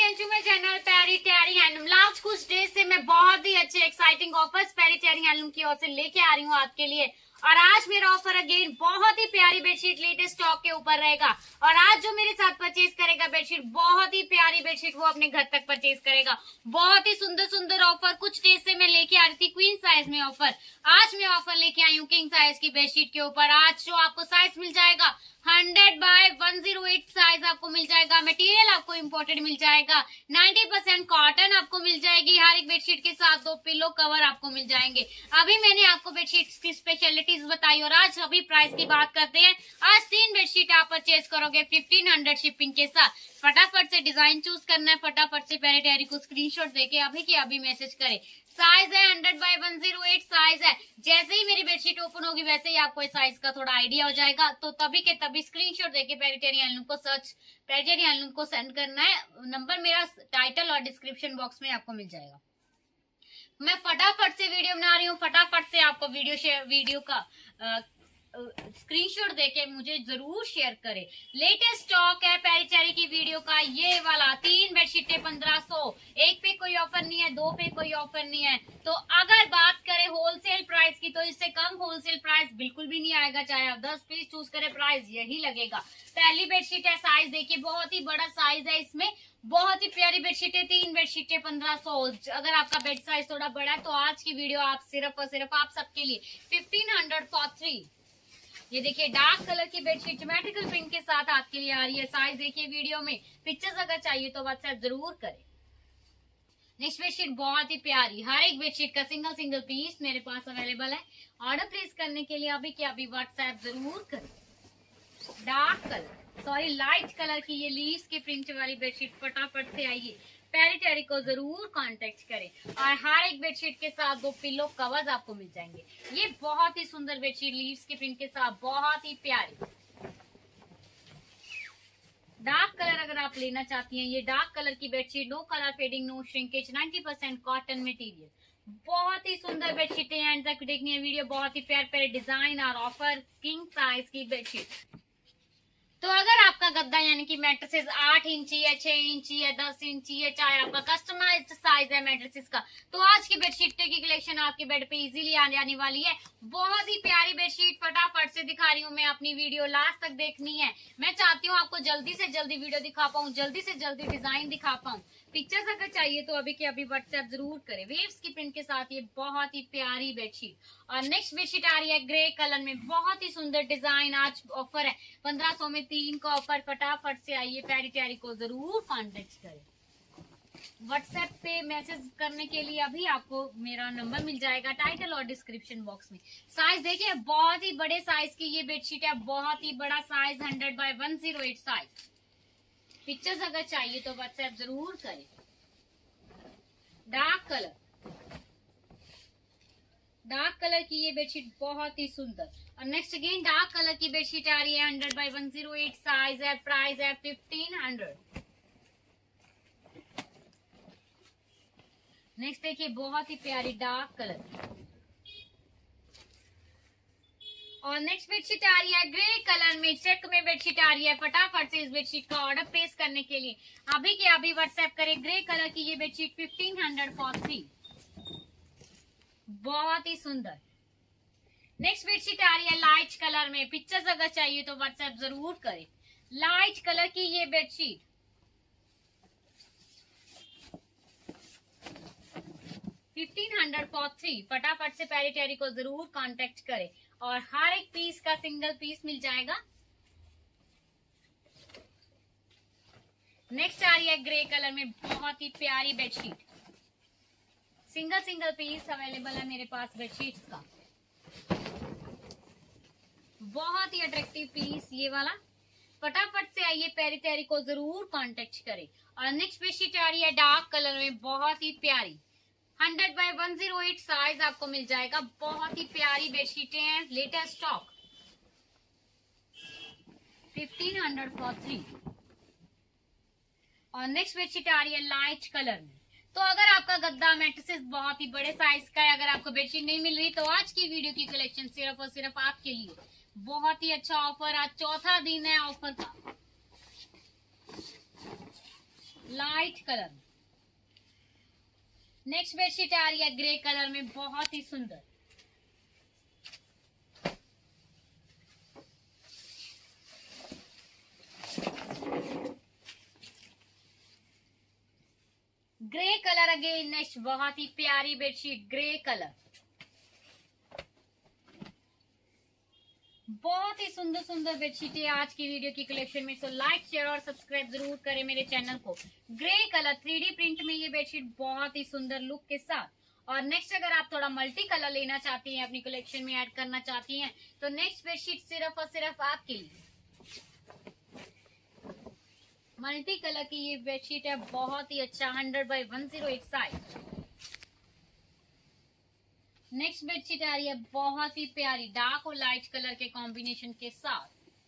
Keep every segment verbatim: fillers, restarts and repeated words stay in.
Again to my channel Pari Tari handloom. Last कुछ days से मैं बहुत ही अच्छे exciting offers Pari Tari handloom की ओर से लेके आ रही हूँ आपके लिए। और आज मेरा ऑफर अगेन बहुत ही प्यारी बेडशीट लेटेस्ट स्टॉक के ऊपर रहेगा। और आज जो मेरे साथ परचेज करेगा बेडशीट, बहुत ही प्यारी बेडशीट वो अपने घर तक परचेज करेगा। बहुत ही सुंदर सुंदर ऑफर कुछ डेज से मैं लेके आ रही थी क्वीन साइज में ऑफर। आज मैं ऑफर लेके आई हूँ किंग साइज की बेडशीट के ऊपर। आज जो आपको साइज मिल जाएगा hundred by one zero eight size आपको मिल जाएगा। मटेरियल आपको इम्पोर्टेड मिल जाएगा। नाइन्टी परसेंट कॉटन आपको मिल जाएगी। हर एक बेडशीट के साथ दो पिलो कवर आपको मिल जाएंगे। अभी मैंने आपको बेडशीट की स्पेशलिटीज बताई और आज अभी प्राइस की बात करते हैं। आज तीन बेडशीट आप परचेज करोगे फिफ्टीन हंड्रेड शिपिंग के साथ। फटाफट से डिजाइन चूज करना है, फटाफट से पैरी टैरी को स्क्रीनशॉट देके अभी के अभी मैसेज करें। साइज है hundred by one zero eight size है। जैसे ही मेरी बेडशीट ओपन होगी वैसे ही आपको इस साइज का थोड़ा आइडिया हो जाएगा। तो तभी के तभी स्क्रीनशॉट देके पैरी टैरी हैंडलूम को सर्च पैरी टैरी हैंडलूम को सेंड करना है। नंबर मेरा टाइटल और डिस्क्रिप्शन बॉक्स में आपको मिल जाएगा। मैं फटाफट से वीडियो बना रही हूँ, फटाफट से आपको वीडियो शेयर वीडियो का आ, स्क्रीनशॉट देके मुझे जरूर शेयर करें। लेटेस्ट स्टॉक है पैरी टैरी की वीडियो का ये वाला। तीन बेडशीटें पंद्रह सौ, एक पे कोई ऑफर नहीं है, दो पे कोई ऑफर नहीं है। तो अगर बात करें होलसेल प्राइस की तो इससे कम होलसेल प्राइस बिल्कुल भी नहीं आएगा। चाहे आप दस पीस चूज करें प्राइस यही लगेगा। पहली बेडशीट है, साइज देखिए बहुत ही बड़ा साइज है इसमें। बहुत ही प्यारी बेडशीट है, तीन बेडशीटें पंद्रह सौ। अगर आपका बेड साइज थोड़ा बड़ा है तो आज की वीडियो आप सिर्फ और सिर्फ आप सबके लिए फिफ्टीन हंड्रेड फॉर थ्री। ये देखिए डार्क कलर की बेडशीट ज्योमेट्रिकल प्रिंट के साथ आपके लिए आ रही है। साइज देखिए वीडियो में। पिक्चर्स अगर चाहिए तो व्हाट्सएप जरूर करें। नेक्स्ट बेडशीट बहुत ही प्यारी। हर एक बेडशीट का सिंगल सिंगल पीस मेरे पास अवेलेबल है। ऑर्डर प्लेस करने के लिए अभी के अभी व्हाट्सएप जरूर करें। Dark colour sorry light colour की ये लीव्स के प्रिंट वाली बेडशीट फटाफट से आइए। पैरी टैरी को जरूर कांटेक्ट करें। और हर एक बेडशीट के साथ दो पिलो कवर्स आपको मिल जाएंगे। ये बहुत ही सुंदर बेडशीट लीव्स के प्रिंट के साथ बहुत ही प्यारी। डार्क कलर अगर आप लेना चाहती हैं, ये डार्क कलर की bedsheet, no colour fading, no shrinkage, ninety percent cotton material. बहुत ही सुंदर बेडशीट है। एंड तक देखनी है वीडियो। बहुत ही प्यारे प्यारे डिजाइन और ऑफर किंग साइज की बेडशीट। तो अगर आपका गद्दा यानी कि मैट्रेसेस आठ इंची है, छह इंची है, दस इंची है, चाहे आपका कस्टमाइज्ड साइज है मैट्रेसेस का, तो आज की बेडशीट की कलेक्शन आपके बेड पे इजीली आ जाने वाली है। बहुत ही प्यारी बेडशीट फटाफट से दिखा रही हूँ मैं। अपनी वीडियो लास्ट तक देखनी है। मैं चाहती हूँ आपको जल्दी से जल्दी वीडियो दिखा पाऊँ, जल्दी से जल्दी डिजाइन दिखा पाऊँ। पिक्चर्स अगर चाहिए तो अभी के अभी व्हाट्सएप जरूर करें। वेव्स की प्रिंट के साथ ये बहुत ही प्यारी बेडशीट। और नेक्स्ट बेडशीट आ रही है ग्रे कलर में। बहुत ही सुंदर डिजाइन। आज ऑफर है पंद्रह सौ में तीन का ऑफर। फटाफट से आइए, पैरी टैरी को जरूर कांटेक्ट करें। व्हाट्सएप पे मैसेज करने के लिए अभी आपको मेरा नंबर मिल जाएगा टाइटल और डिस्क्रिप्शन बॉक्स में। साइज देखिए बहुत ही बड़े साइज की ये बेडशीट है। बहुत ही बड़ा size hundred by one zero eight size. Pictures अगर चाहिए तो व्हाट्सएप जरूर करें। डार्क कलर डार्क कलर की ये बेडशीट बहुत ही सुंदर। और नेक्स्ट अगेन डार्क कलर की बेडशीट आ रही है। Hundred by one zero eight size है। प्राइस है फिफ्टीन हंड्रेड। नेक्स्ट देखिए बहुत ही प्यारी डार्क कलर। और नेक्स्ट बेडशीट आ रही है ग्रे कलर में, चेक में बेडशीट आ रही है। फटाफट से इस बेडशीट का ऑर्डर प्लेस करने के लिए अभी के अभी व्हाट्सएप करें। ग्रे कलर की ये bedsheet fifteen hundred for three. बहुत ही सुंदर। नेक्स्ट बेडशीट आ रही है लाइट कलर में। पिक्चर्स अगर चाहिए तो व्हाट्सएप जरूर करें। लाइट कलर की ये bedsheet fifteen hundred for three. फटाफट से पैरी टैरी को जरूर कांटेक्ट करें। और हर एक पीस का सिंगल पीस मिल जाएगा। नेक्स्ट आ रही है ग्रे कलर में बहुत ही प्यारी bedsheet. Single single piece available है मेरे पास बेडशीट्स का। बहुत ही अट्रैक्टिव पीस ये वाला। फटाफट से आइए, पैरी टैरी को जरूर कांटेक्ट करें। और नेक्स्ट बेडशीट आ रही है डार्क कलर में बहुत ही प्यारी। Hundred by one zero eight size आपको मिल जाएगा। बहुत ही प्यारी बेडशीटें हैं। Latest stock fifteen hundred for three. और नेक्स्ट बेडशीट आ रही है लाइट कलर में। तो अगर आपका गद्दा मैट्रेसेस बहुत ही बड़े साइज का है, अगर आपको बेडशीट नहीं मिल रही तो आज की वीडियो की कलेक्शन सिर्फ और सिर्फ आपके लिए। बहुत ही अच्छा ऑफर। आज चौथा दिन है ऑफर का। Light colour. नेक्स्ट बेडशीट आ रही है ग्रे कलर में, बहुत ही सुंदर। ग्रे कलर अगेन नेक्स्ट, बहुत ही प्यारी बेडशीट ग्रे कलर। बहुत ही सुंदर सुंदर बेडशीट है आज की वीडियो की कलेक्शन में। सो लाइक शेयर और सब्सक्राइब जरूर करें मेरे चैनल को। Grey colour three D print में ये बेडशीट बहुत ही सुंदर लुक के साथ। और नेक्स्ट अगर आप थोड़ा मल्टी कलर लेना चाहती हैं, अपनी कलेक्शन में ऐड करना चाहती हैं, तो नेक्स्ट बेडशीट सिर्फ और सिर्फ आपके लिए मल्टी कलर की ये बेडशीट है, बहुत ही अच्छा हंड्रेड बाई वन जीरो एक साइज। नेक्स्ट बेडशीट आ रही है बहुत ही प्यारी डार्क और लाइट कलर के कॉम्बिनेशन के साथ।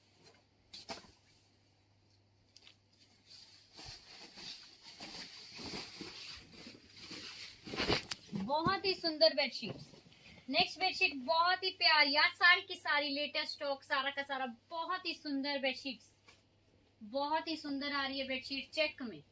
बहुत ही सुंदर बेडशीट। नेक्स्ट बेडशीट बहुत ही प्यारी, आज सारी की सारी लेटेस्ट स्टॉक, सारा का सारा बहुत ही सुंदर बेडशीट। बहुत ही सुंदर आ रही है बेडशीट चेक में।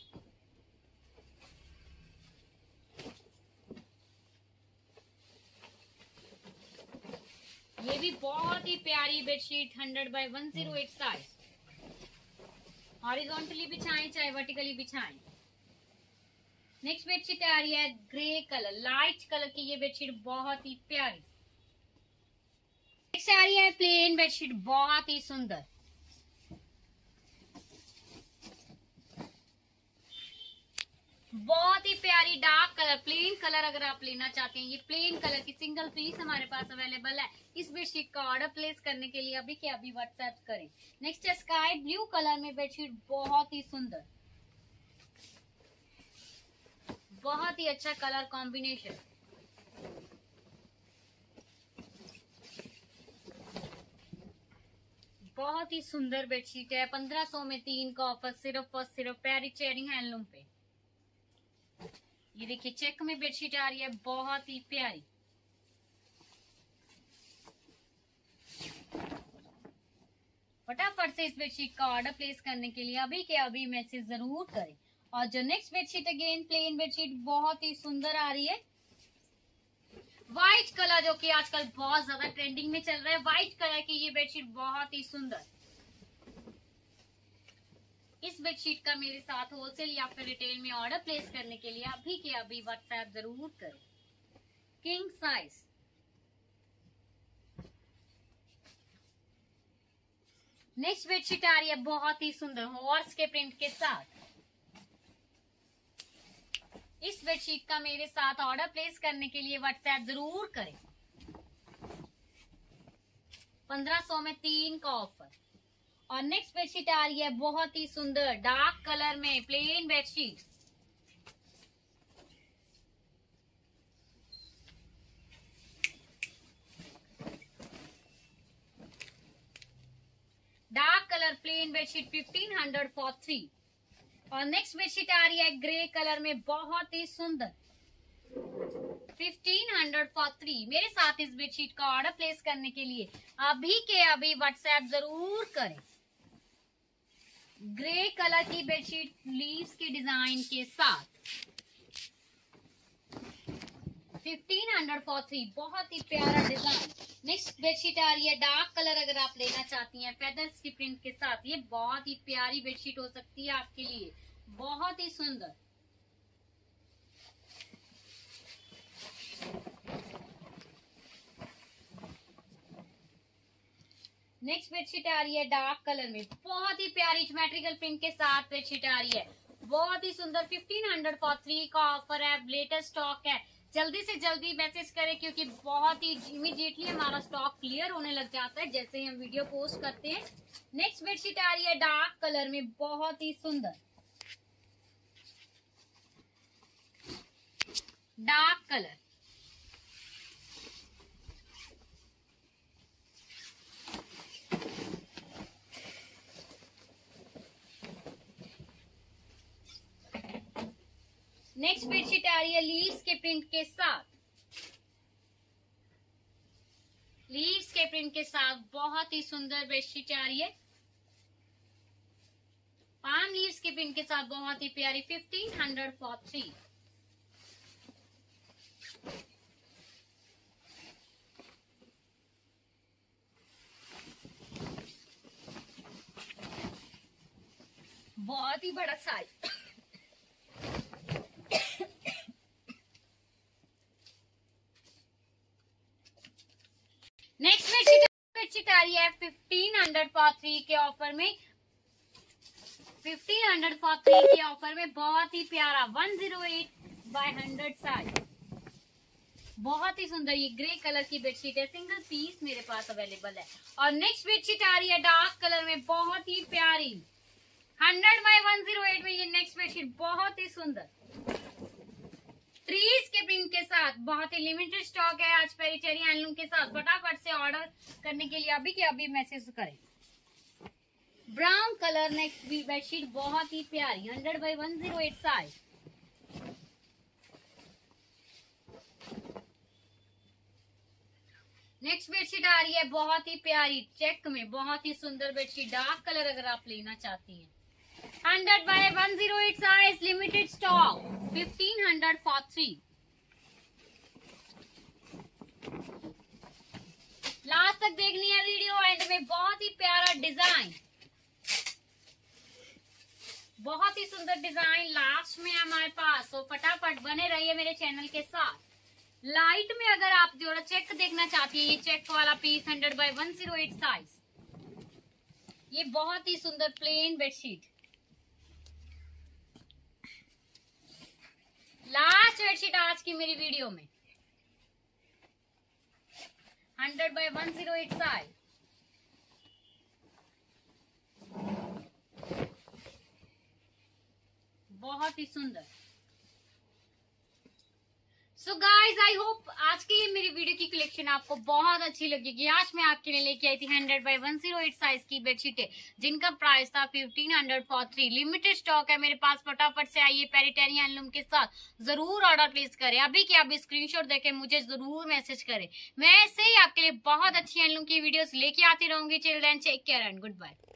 ये भी बहुत ही प्यारी bedsheet hundred by one zero eight size. Horizontally बिछाएं चाहे वर्टिकली बिछाएं। नेक्स्ट बेडशीट आ रही है ग्रे कलर, लाइट कलर की ये बेडशीट बहुत ही प्यारी। नेक्स्ट आ रही है प्लेन बेडशीट, बहुत ही सुंदर। बहुत ही प्यारी डार्क कलर, प्लेन कलर अगर आप लेना चाहते हैं, ये प्लेन कलर की सिंगल पीस हमारे पास अवेलेबल है। इस बेडशीट का ऑर्डर प्लेस करने के लिए अभी के अभी व्हाट्सएप करें। नेक्स्ट है स्काई ब्लू कलर में बेडशीट, बहुत ही सुंदर, बहुत ही अच्छा कलर कॉम्बिनेशन। बहुत ही सुंदर बेडशीट है। पंद्रह सौ में तीन का ऑफर सिर्फ और सिर्फ प्यारी चेरी हैंडलूम पे। ये देखिए चेक में बेडशीट आ रही है, बहुत ही प्यारी। फटाफट से इस बेडशीट का ऑर्डर प्लेस करने के लिए अभी के अभी मैसेज जरूर करें। और जो next bedsheet again plain bedsheet, बहुत ही सुंदर आ रही है। व्हाइट कलर जो कि आजकल बहुत ज्यादा ट्रेंडिंग में चल रहा है, व्हाइट कलर की ये बेडशीट बहुत ही सुंदर। इस बेडशीट का मेरे साथ होलसेल या फिर रिटेल में ऑर्डर प्लेस करने के लिए अभी के अभी व्हाट्सएप जरूर करें। King size. नेक्स्ट बेडशीट आ रही है बहुत ही सुंदर हॉर्स के प्रिंट के साथ। इस बेडशीट का मेरे साथ ऑर्डर प्लेस करने के लिए व्हाट्सएप जरूर करें। पंद्रह सौ में तीन का ऑफर। और नेक्स्ट बेडशीट आ रही है बहुत ही सुंदर डार्क कलर में plain bedsheet. Dark colour plain bedsheet fifteen hundred for three. और नेक्स्ट बेडशीट आ रही है ग्रे कलर में, बहुत ही सुंदर, फिफ्टीन हंड्रेड फॉर थ्री। मेरे साथ इस बेडशीट का ऑर्डर प्लेस करने के लिए अभी के अभी व्हाट्सएप जरूर करें। ग्रे कलर की बेडशीट लीव्स के डिजाइन के साथ, फिफ्टीन हंड्रेड फॉर थ्री, बहुत ही प्यारा डिजाइन। नेक्स्ट बेडशीट आ रही है डार्क कलर, अगर आप लेना चाहती हैं फेदर्स की प्रिंट के साथ, ये बहुत ही प्यारी बेडशीट हो सकती है आपके लिए, बहुत ही सुंदर। नेक्स्ट बेडशीट आ रही है डार्क कलर में, बहुत ही प्यारी ज्योमेट्रिकल प्रिंट के साथ बेडशीट आ रही है, बहुत ही सुंदर। फिफ्टीन हंड्रेड फॉर थ्री का ऑफर है, लेटेस्ट स्टॉक है, जल्दी से जल्दी मैसेज करें क्योंकि बहुत ही इमीडिएटली हमारा स्टॉक क्लियर होने लग जाता है जैसे ही हम वीडियो पोस्ट करते हैं। नेक्स्ट बेडशीट आ रही है डार्क कलर में, बहुत ही सुंदर डार्क कलर। नेक्स्ट बेडशीट आ रही है लीव्स के प्रिंट के साथ, लीव्स के प्रिंट के साथ बहुत ही सुंदर बेडशीट आ रही है। पाम लीव्स के प्रिंट के साथ बहुत ही प्यारी फिफ्टीन हंड्रेड फॉर थ्री। बहुत ही बड़ा साइज। नेक्स्ट बेडशीट बेडशीट आ रही है फिफ्टीन हंड्रेड फॉर थ्री के ऑफर में। फिफ्टीन हंड्रेड फॉर थ्री के ऑफर में बहुत ही प्यारा one zero eight by hundred size. बहुत ही सुंदर ये ग्रे कलर की बेडशीट है, सिंगल पीस मेरे पास अवेलेबल है। और नेक्स्ट बेडशीट आ रही है डार्क कलर में, बहुत ही प्यारी hundred by one zero eight में। ये नेक्स्ट बेडशीट बहुत ही सुंदर ट्रीज के प्रिंट के साथ, बहुत ही लिमिटेड स्टॉक है आज पेरीचेरी हैंडलूम के साथ। फटाफट से ऑर्डर करने के लिए अभी के अभी मैसेज करें। ब्राउन कलर नेक्स्ट बेडशीट बहुत ही प्यारी hundred by one zero eight size. Next bedsheet आ रही है बहुत ही प्यारी चेक में, बहुत ही सुंदर बेडशीट डार्क कलर अगर आप लेना चाहती हैं। Hundred by one zero eight size, limited stock, fifteen hundred for three. Last तक देखनी है वीडियो, एंड में बहुत ही प्यारा डिजाइन, बहुत ही सुंदर डिजाइन लास्ट में हमारे पास। तो फटाफट बने रहिए मेरे चैनल के साथ। लाइट में अगर आप जोड़ा चेक देखना चाहती है, ये चेक वाला piece hundred by one zero eight size. ये बहुत ही सुंदर प्लेन बेडशीट, लास्ट बेडशीट आज की मेरी वीडियो में hundred by one zero eight size. बहुत ही सुंदर। सो गाइज आई होप आज की ये मेरी वीडियो की कलेक्शन आपको बहुत अच्छी लगेगी। आज मैं आपके लिए लेके आई थी hundred by one zero eight size की बेडशीटें, जिनका प्राइस था fifteen hundred for three. Limited stock है मेरे पास, फटाफट से आइए पेरीटेरी हैंडलूम के साथ जरूर ऑर्डर प्लेस करें। अभी के अभी स्क्रीनशॉट देके मुझे जरूर मैसेज करें। मैं ऐसे ही आपके लिए बहुत अच्छी हैंडलूम की वीडियोस लेके आती रहूंगी। Till then take care and good bye.